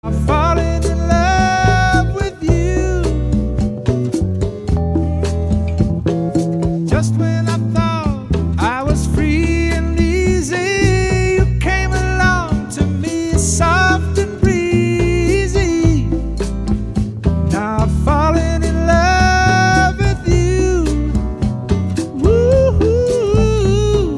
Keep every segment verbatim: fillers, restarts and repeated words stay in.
I've fallen in love with you. Just when I thought I was free and easy, you came along to me soft and breezy. Now I've fallen in love with you. Woo-hoo.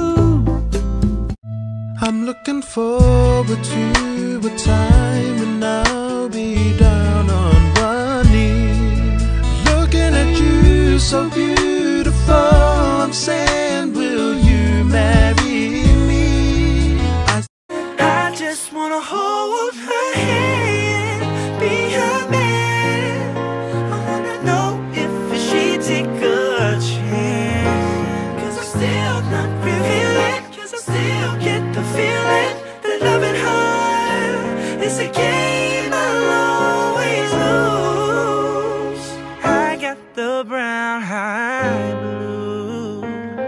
I'm looking forward to a time when I'll be down on one knee, looking at you so beautiful. I'm saying, will you marry me? I, I just wanna hold her hand, be her man. I wanna know if she take a chance, 'cause I'm still not feeling, 'cause I still get the feeling that loving her it's a game I'll always lose. I got the brown high blue.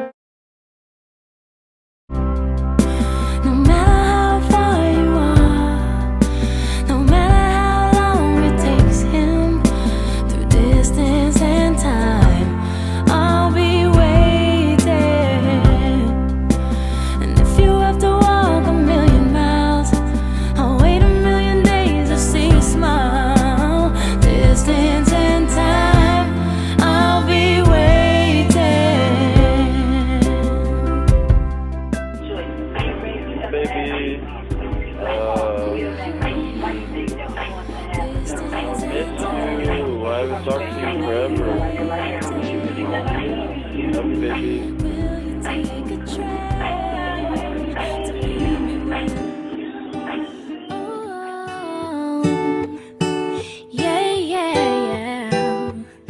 No matter how far you are, no matter how long it takes him, through distance and time, I'll be waiting. And if you have to walk a million miles, I'll wait a million days to see you smile. Distance and time, I'll be waiting. Baby, uh, miss you. I haven't talked to you forever. Love you, baby. Take a train to be yeah, yeah, yeah.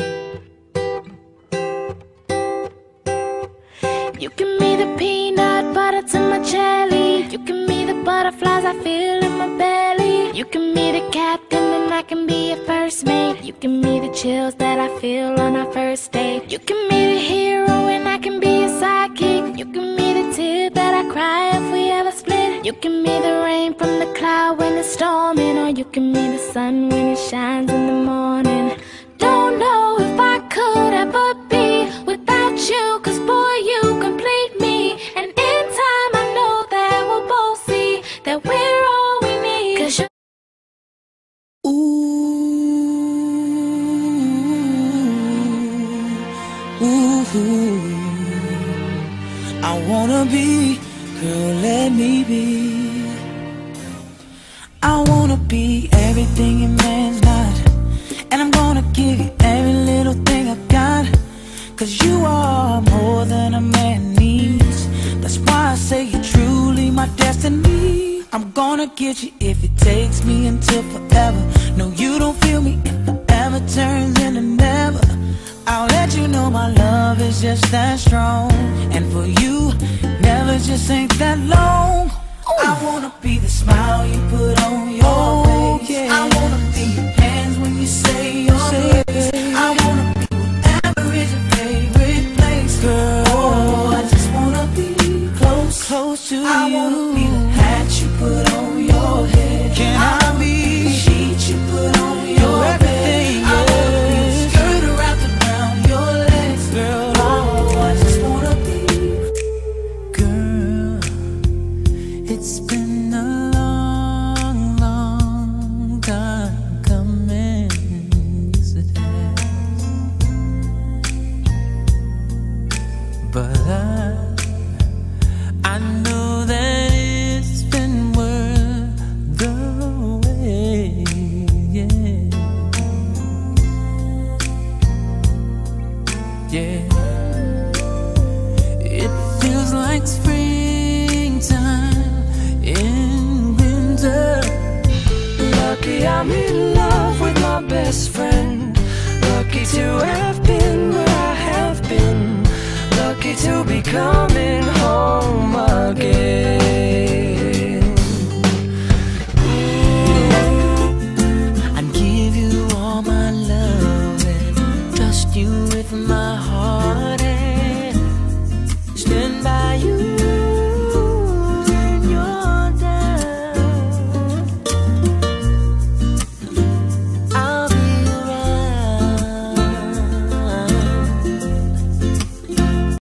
You give me the peanut butter to my jelly. You give me the butterflies I feel in my belly. You give me the captain and I can be a first mate. You give me the chills that I feel on our first date. You give me the hero and I can be a sidekick. You give me the tear that I cry if we ever split. You give me the rain from the cloud when it's storming, or you give me the sun when it shines in the morning. Don't know if I could ever be without you, 'cause boy you complete me. And in time I know that we'll both see that we're all we need. 'Cause you're Ooh, ooh, I wanna be, girl, let me be. I wanna be everything a man's not, and I'm gonna give you every little thing I've got. 'Cause you are more than a man needs. That's why I say you're truly my destiny. I'm gonna get you if it takes me until forever. No, you don't feel me if forever turns into never. I'll let you know my love is just that strong, and for you, never just ain't that long. Ooh. I wanna be the smile you put on your oh, face. Yeah. I wanna be your hands when you say your words. I wanna be whatever is your favorite place, girl. Oh, I just wanna be close, close to I you. I wanna be the hat you put on your head. Can I, I be the sheet you put on your everything? Bed. I wanna be the skirt wrapped around your legs, girl. Oh, I just wanna be, girl. It's been a long, long time coming. Yes, it has. But I, I know that it's been worth the wait. Yeah, yeah. It feels like springtime in winter. Lucky I'm in love with my best friend. Lucky to have been where I have been. Lucky to be coming